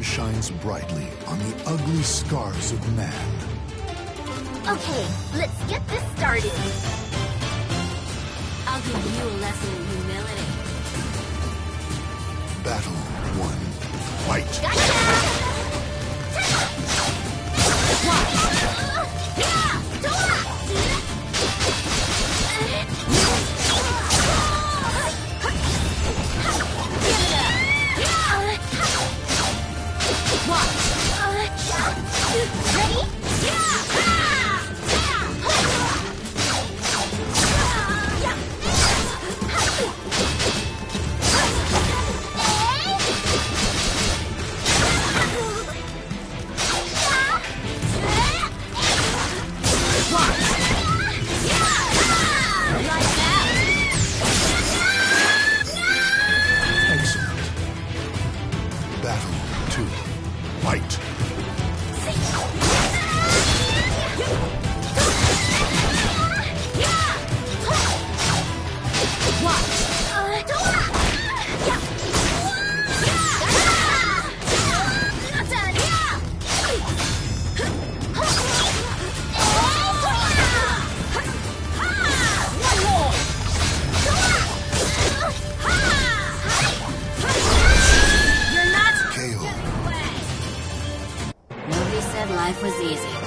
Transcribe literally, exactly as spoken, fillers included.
sun shines brightly on the ugly scars of man. Okay, let's get this started. I'll give you a lesson in humility. Battle one. Fight! Gotcha! Ready? Excellent. Battle two. Fight! Nobody said life was easy.